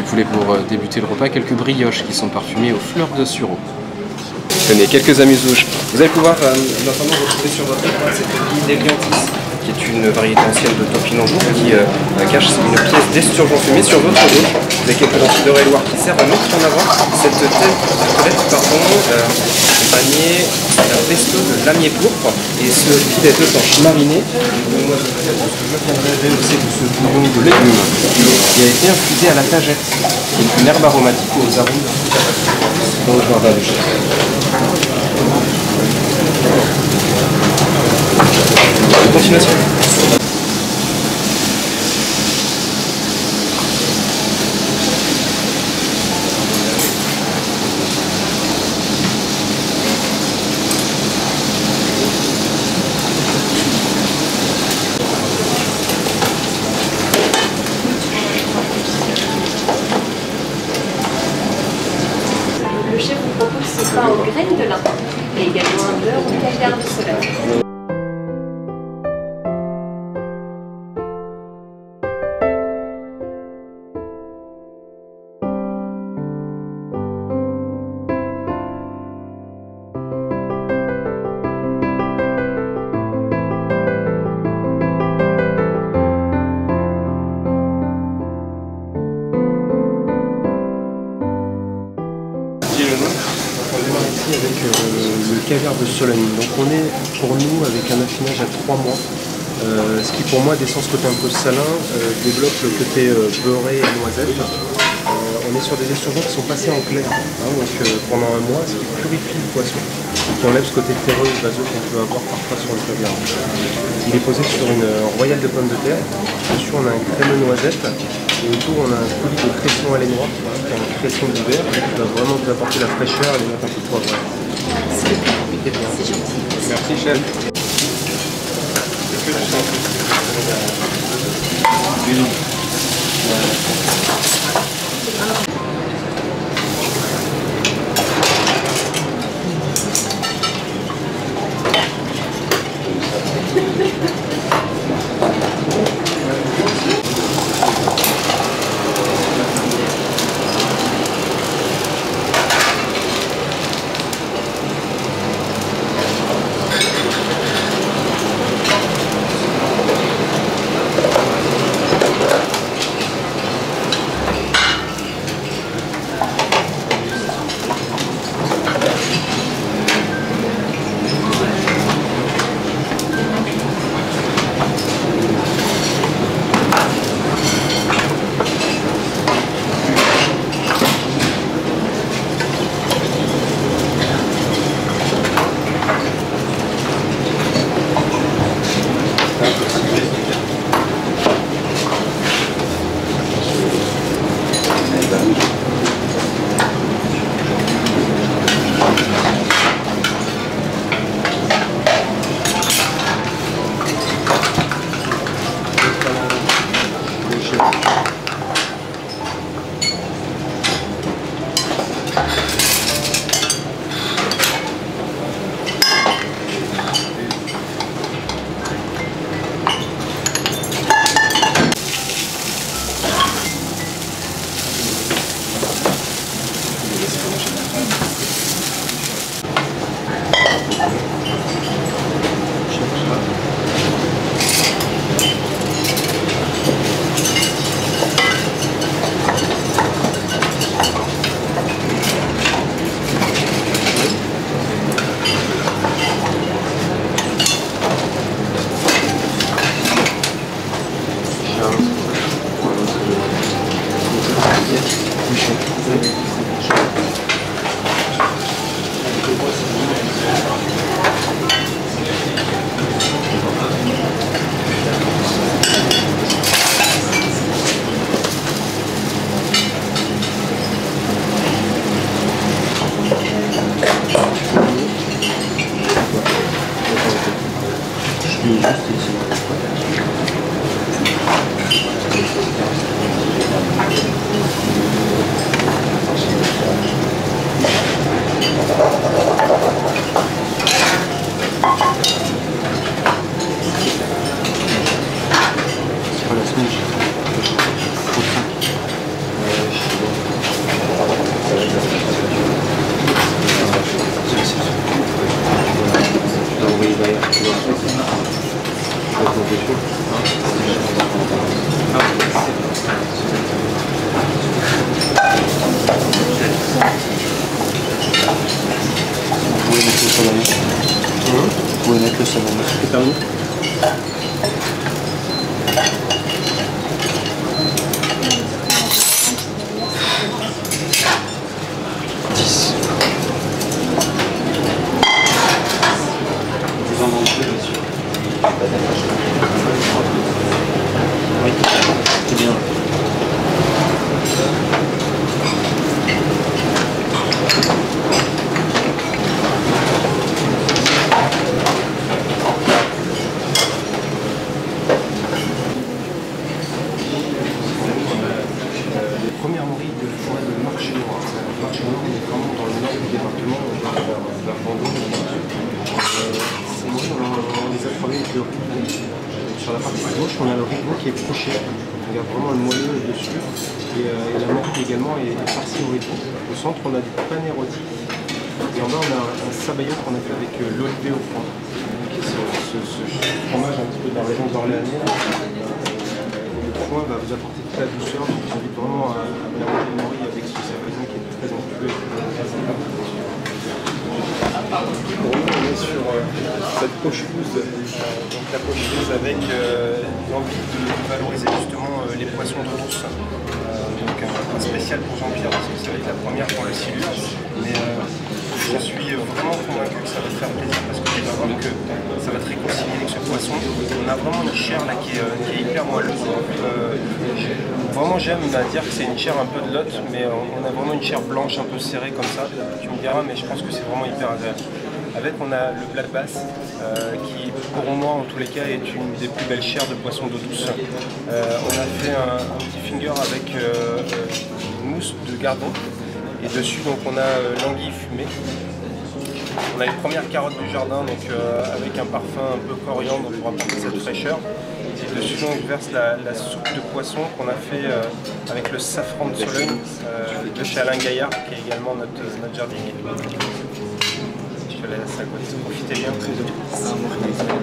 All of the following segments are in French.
poulet pour débuter le repas, quelques brioches qui sont parfumées aux fleurs de sureau. Je connais quelques amuse-bouches. Vous allez pouvoir notamment retrouver sur votre droite cette bille d'Eliantis, qui est une variété ancienne de topinambour qui cache une pièce d'esturgeon fumé. Sur votre gauche, vous avez quelques lentilles dorées loire qui servent à mettre en avant cette tête accompagnée d'un pesto de lamier pourpre et ce filet de tanche mariné. Moi, ce que je viendrai rehausser de ce bouillon de légumes qui a été infusé à la tagette, qui est une herbe aromatique aux arômes dans le jardin du chef. Continuation. Le chef vous propose ce pain aux graines de lin et également un beurre au caviar de Sologne. On démarre ici avec le caviar de Sologne. Donc on est pour nous avec un affinage à 3 mois, ce qui pour moi descend ce côté un peu salin, développe le côté beurré et noisette. On est sur des esturgeons qui sont passés en clair, donc pendant un mois, ce qui purifie le poisson, qui enlève ce côté terreux et vaseux qu'on peut avoir parfois sur le caviar. Il est posé sur une royale de pommes de terre. Dessus on a un crémeux noisette et autour on a un coulis de cresson à lait noir, qui est un cresson d'hiver qui va vraiment vous apporter la fraîcheur et les notes un peu poivrées. C'est gentil. Merci chef. Est-ce que tu sens Vous pouvez mettre le salami. C'est terminé. Oui, c'est bien. Première morille de forêt de Marché Noir. Marché Noir, on est vraiment dans le nord du département, vers Vendôme. Ces morilles, on les a travaillées avec le ribot. Sur la partie gauche, on a le ribot qui est croché. On regarde vraiment le moelleux dessus. Et la morille également est farcie au ribot. Au centre, on a du panérotti. Et en bas, on a un sabayon qu'on a fait avec l'olivet au foin. Ce fromage un petit peu dans la région d'Orléanais. Le foin va vous apporter toute la douceur, donc j'invite vraiment à mélanger les morilles avec ce sarrasin qui est très onctueux et très sympa. Pour nous, on est sur cette poche loose, donc la poche loose avec l'envie de valoriser justement les poissons d'eau douce. Donc un spécial pour Jean-Pierre parce que ça va être la première pour le Silure. Mais je suis vraiment convaincu que ça va te faire plaisir parce que tu vas voir que ça va te réconcilier avec ce poisson. On a vraiment une chair là qui est hyper moelleuse. Vraiment j'aime dire que c'est une chair un peu de lot, mais on a vraiment une chair blanche un peu serrée comme ça. Tu me diras, mais je pense que c'est vraiment hyper agréable. Avec on a le black bass qui pour moi en tous les cas est une des plus belles chairs de poisson d'eau douce. On a fait un petit finger avec une mousse de gardon et dessus donc on a l'anguille fumée. On a les premières carottes du jardin donc avec un parfum un peu coriandre pour apporter cette fraîcheur. Et dessus on verse la soupe de poisson qu'on a fait avec le safran de Sologne de chez Alain Gaillard qui est également notre jardinier. Je te laisse à côté, profitez bien tous les deux.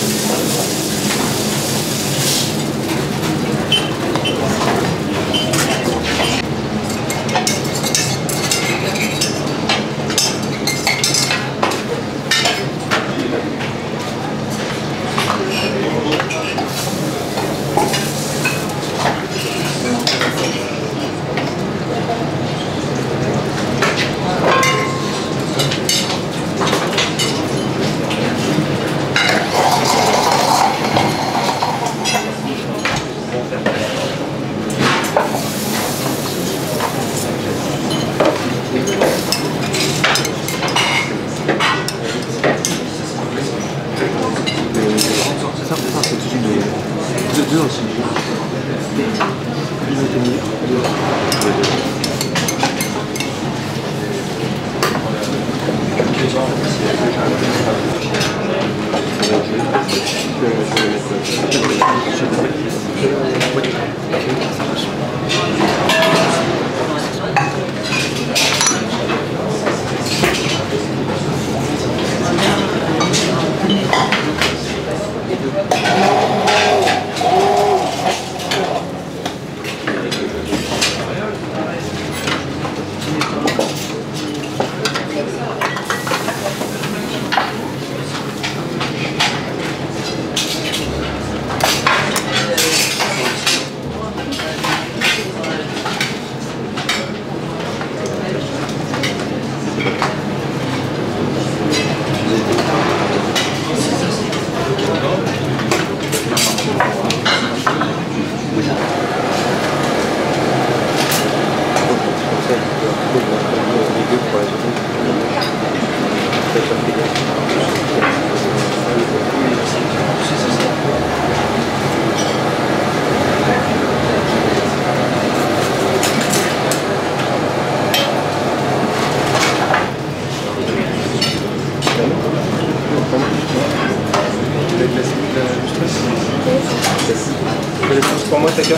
Pour moi, ta carte.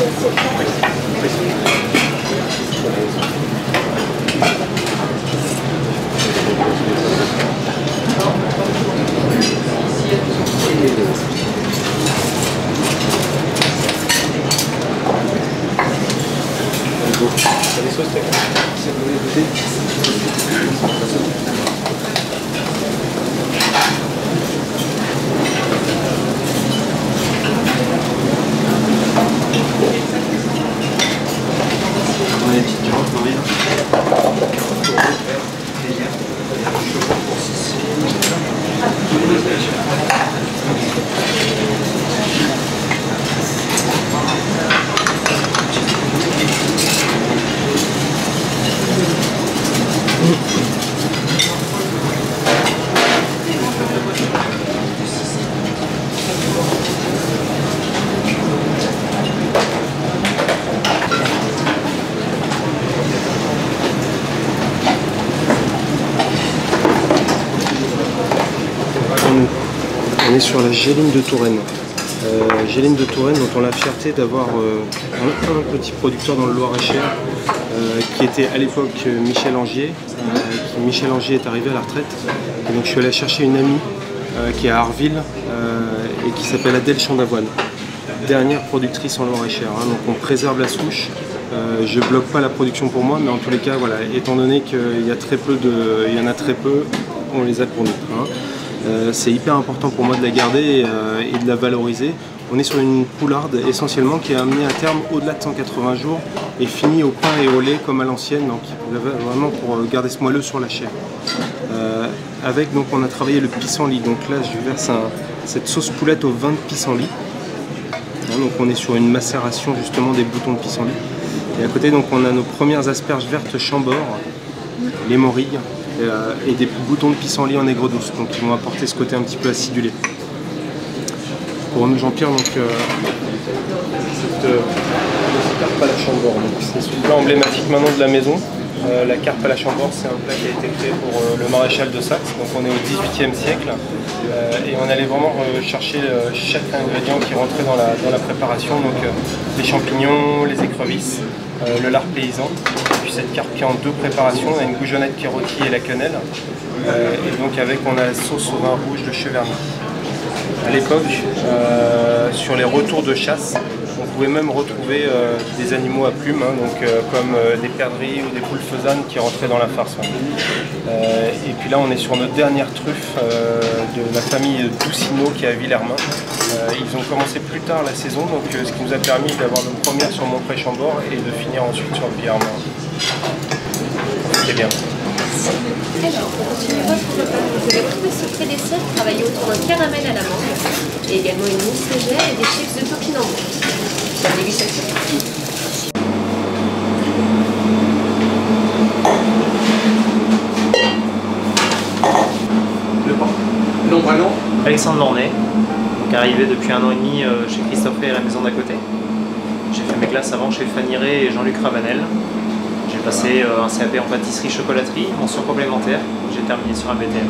est sur la Géline de Touraine. Géline de Touraine dont on a la fierté d'avoir un petit producteur dans le Loir-et-Cher qui était à l'époque Michel Angier. Michel Angier est arrivé à la retraite et donc je suis allé chercher une amie qui est à Arville et qui s'appelle Adèle Chandavoine, dernière productrice en Loir-et-Cher. Donc on préserve la souche. Je bloque pas la production pour moi, mais en tous les cas, voilà, étant donné qu'il y a très peu il y en a très peu, on les a pour nous. C'est hyper important pour moi de la garder et de la valoriser. On est sur une poularde essentiellement qui est amenée à terme au-delà de 180 jours et finie au pain et au lait comme à l'ancienne, donc vraiment pour garder ce moelleux sur la chair. Avec donc on a travaillé le pissenlit, donc là je verse cette sauce poulette au vin de pissenlit. Donc on est sur une macération justement des boutons de pissenlit. Et à côté donc on a nos premières asperges vertes Chambord, les morilles et des boutons de pissenlit en aigre douce, donc qui vont apporter ce côté un petit peu acidulé. Pour nous Jean-Pierre, donc cette carpe à la Chambord, c'est ce plat emblématique maintenant de la maison. La carpe à la Chambord, c'est un plat qui a été créé pour le maréchal de Saxe, donc on est au XVIIIe siècle et on allait vraiment chercher chaque ingrédient qui rentrait dans la préparation, donc les champignons, les écrevisses, le lard paysan, et puis cette carpe qui est en deux préparations, on a une goujonette qui est rôtie et la quenelle, et donc avec on a la sauce au vin rouge de Cheverny. À l'époque, sur les retours de chasse, on pouvait même retrouver des animaux à plumes, comme des perdrix ou des poules faisanes qui rentraient dans la farce. Et puis là, on est sur notre dernière truffe de la famille Doucineau qui est à Villermain. Ils ont commencé plus tard la saison, donc ce qui nous a permis d'avoir nos premières sur Montpré-Chambord et de finir ensuite sur le Villermain. C'est bien. Alors, pour continuer votre repas, vous avez trouvé ce pré dessert travaillé autour d'un caramel à l'amande et également une mousse légère et des chips de topinambour. Bonne dégustation. Le pain. Non, vraiment. Alexandre Lornay, donc arrivé depuis 1 an et demi chez Christophe Ray à la maison d'à côté. J'ai fait mes classes avant chez Fanny Ray et Jean-Luc Ravanel. J'ai passé un CAP en pâtisserie-chocolaterie, mention complémentaire. J'ai terminé sur un BTM.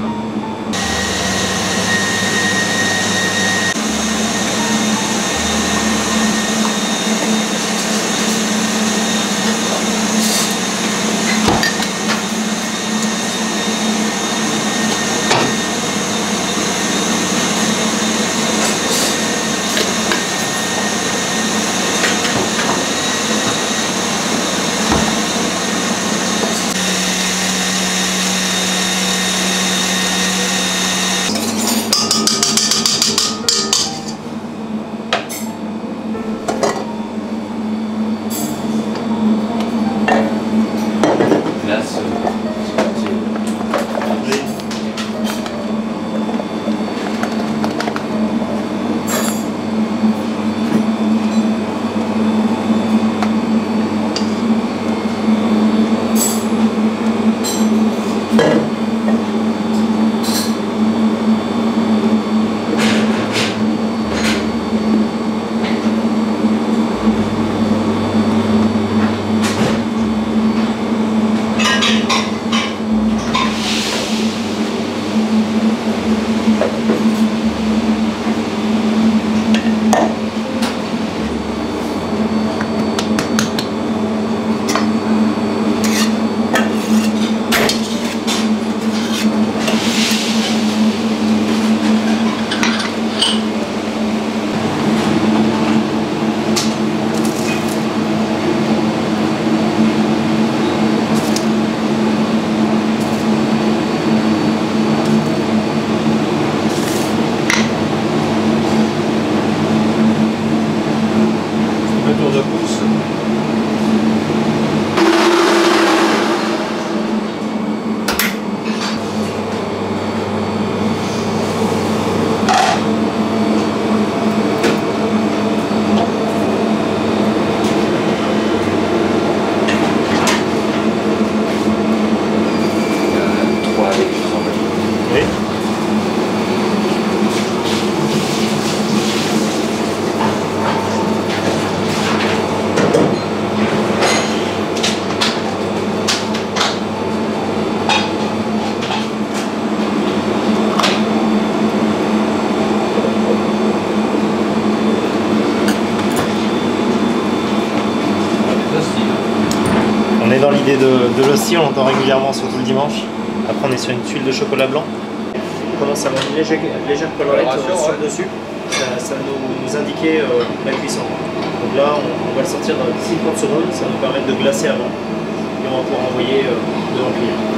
l'idée de l'hostie, on l'entend régulièrement, surtout le dimanche. Après, on est sur une tuile de chocolat blanc. On commence à avoir une légère colorette sur le dessus. Ça nous indiquait la cuisson. Donc là, on va le sortir dans 10-30 secondes. Ça va nous permettre de glacer avant. Et on va pouvoir envoyer devant le client.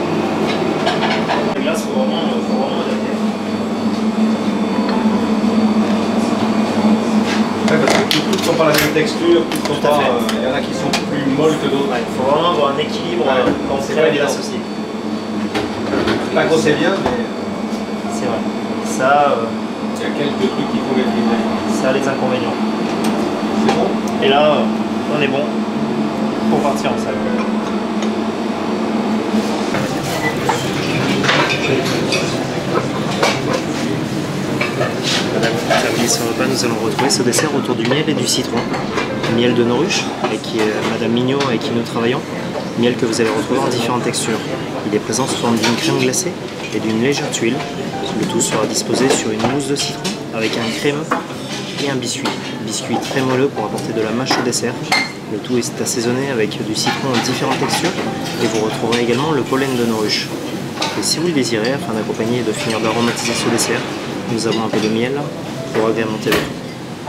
La glace, il faut vraiment adapter. Ouais, parce que toutes ne sont pas la même texture, toutes sont pas. Il y en a qui sont plus molles que d'autres. Il faut vraiment avoir un équilibre quand on crée la glace aussi. Pas gros, c'est bien, mais. C'est vrai. Ça, il y a quelques trucs qu'il faut maîtriser. Ça a les inconvénients. C'est bon. Et là, on est bon pour partir en salle. Terminé ce repas, nous allons retrouver ce dessert autour du miel et du citron. Miel de Noruche, avec Madame Mignot avec qui nous travaillons. Miel que vous allez retrouver en différentes textures. Il est présent sous forme d'une crème glacée et d'une légère tuile. Le tout sera disposé sur une mousse de citron avec un crémeux et un biscuit. Biscuit très moelleux pour apporter de la mâche au dessert. Le tout est assaisonné avec du citron en différentes textures et vous retrouverez également le pollen de Noruche. Et si vous le désirez, afin d'accompagner et de finir d'aromatiser ce dessert, nous avons un peu de miel pour agrémenter le tout.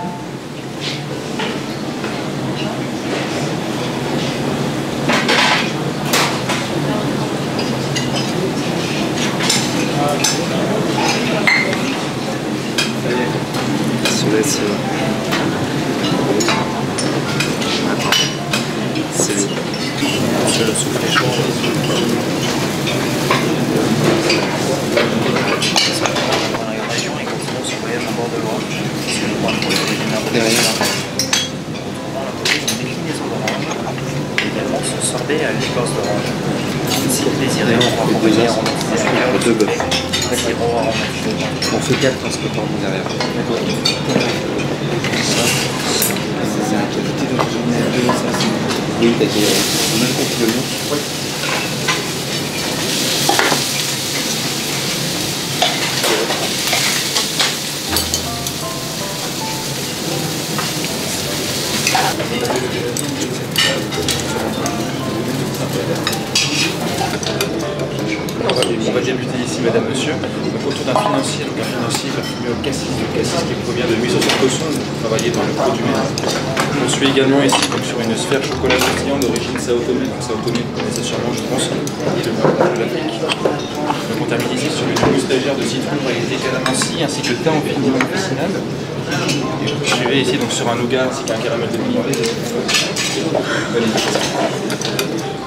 C'est lui. Monsieur le soufflé chaud. Dans la région et continuons son voyage en bord de Loire. C'est le point pour les originaires de derrière. On retrouve la une déclinaison d'orange. Également ce sorbet à l'écorce d'orange. Si vous désirez, on va accompagner aromatisation. Deux bœufs. Sirop aromatisé. On fait 4 parce que par derrière. D'accord. C'est un qualité d'original de ça. Oui, t'as dit, on a le complément. Oui. On va débuter ici, madame, monsieur. Donc, autour d'un financier, parfumé au cassis qui provient de Musso Santoso, travaillé dans le produit maison. On suit également ici donc, sur une sphère chocolat pétillant d'origine Sao Tomé. Sao Tomé, vous connaissez sûrement, je pense, et le nord de l'Afrique. Donc on termine ici sur une mousse légère de citron, variété calamansi, ainsi que thym en fini officinal. Et vous suivez ici donc sur un nougat ainsi qu'un caramel de vanille.